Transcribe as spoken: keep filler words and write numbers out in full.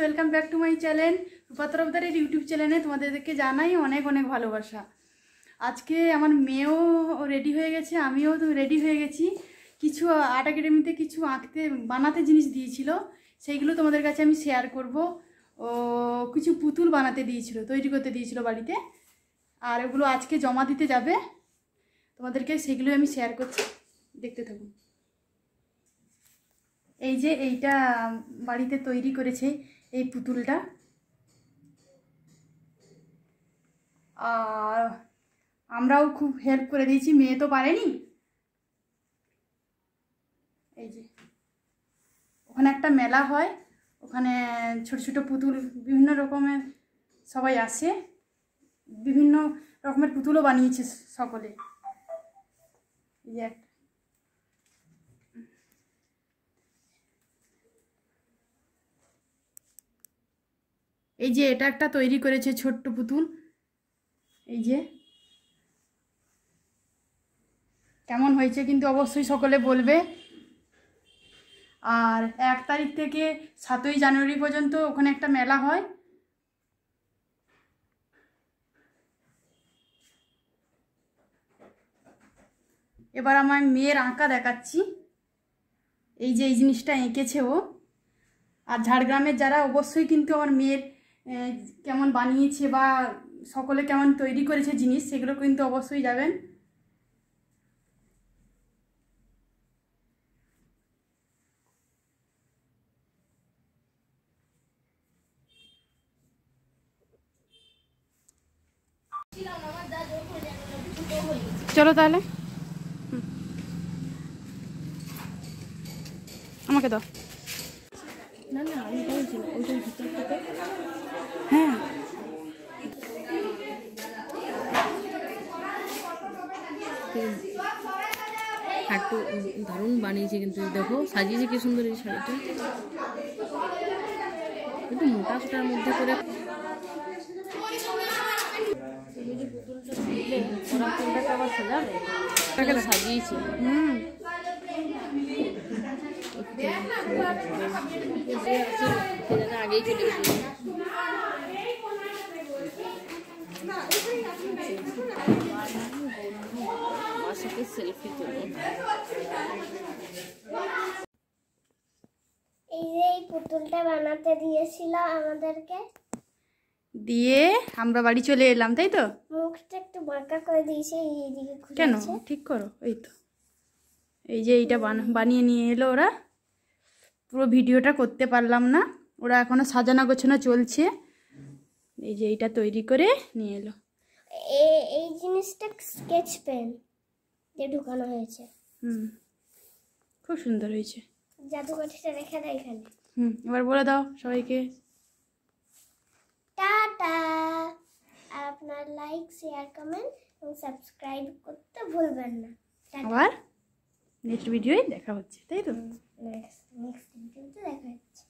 Welcome back to my channel Rupa তরফদারের YouTube চ্যানেলে তোমাদেরকে জানাই অনেক অনেক ভালোবাসা। আজকে আমার মেয়েও রেডি হয়ে গেছে, আমিও তো রেডি হয়ে গেছি। কিছু আর্ট একাডেমিতে কিছু আঁকতে বানাতে জিনিস দিয়েছিল, সেইগুলো তোমাদের কাছে আমি শেয়ার করব। ও কিছু পুতুল বানাতে দিয়েছিল, তৈরি করতে দিয়েছিল বাড়িতে, আর ওগুলো আজকে জমা দিতে যাবে। তোমাদেরকে সেগুলো আমি শেয়ার করছি, দেখতে থাকুন। এই যে এইটা বাড়িতে তৈরি করেছে এই পুতুলটা, আর আমরাও খুব হেল্প করে দিয়েছি, মেয়ে তো পারেনি। এই যে ওখানে একটা মেলা হয়, ওখানে ছোট ছোট পুতুল বিভিন্ন রকমের সবাই আসে, বিভিন্ন রকমের পুতুলও বানিয়েছে সকলে। এই যে একটা এই যে এটা একটা তৈরি করেছে ছোট্ট পুতুল। এই যে কেমন হয়েছে কিন্তু অবশ্যই সকলে বলবে। আর এক তারিখ থেকে সাতই জানুয়ারি পর্যন্ত ওখানে একটা মেলা হয়। এবার আমার মেয়ের আঁকা দেখাচ্ছি। এই যে এই জিনিসটা এঁকেছে ও। আর ঝাড়গ্রামের যারা অবশ্যই কিন্তু আমার মেয়ের কেমন বানিয়েছে বা সকলে কেমন তৈরি করেছে জিনিস, সেগুলো কিন্তু অবশ্যই যাবেন। চলো তাহলে, আমাকে দাও। না না আমি বলছি না, ওইটার ভিতর থেকে। হ্যাঁ একটু দারুণ বানিয়েছে, কিন্তু দেখো সাজিয়েছে কি সুন্দর এই শাড়িটা, একটু মোটা সোটার মধ্যে করে। পুতুলটা সাজিয়েছে। হুম আগেই চলে গেছে। সেলফি তুলো। এই যে এই পুতুলটা বানাতে দিয়েছিল আমাদেরকে, দিয়ে আমরা বাড়ি চলে এলাম, তাই তো? মুখটা একটু বাঁকা করে দিয়েছে, এইদিকে কেন ঠিক করো। এই তো এই যে এইটা বানিয়ে নিয়ে এলো ওরা। পুরো ভিডিওটা করতে পারলাম না, ওরা এখনো সাজানো গোছানো চলছে। এই যে এইটা তৈরি করে নিয়ে এলো। এই জিনিসটা স্কেচ পেন দিয়ে ঢুকানো হয়েছে। হুম খুব সুন্দর হয়েছে। জাদুকাঠিটা রেখে দেয় এখানে। হুম এবার বলে দাও সবাইকে টাটা। আর আপনার লাইক, শেয়ার, কমেন্ট এবং সাবস্ক্রাইব করতে ভুলবেন না। আবার নেক্সট ভিডিওয় দেখা হচ্ছে, তাই তো? নেক্সট নেক্সট ভিডিওতে দেখা হচ্ছে।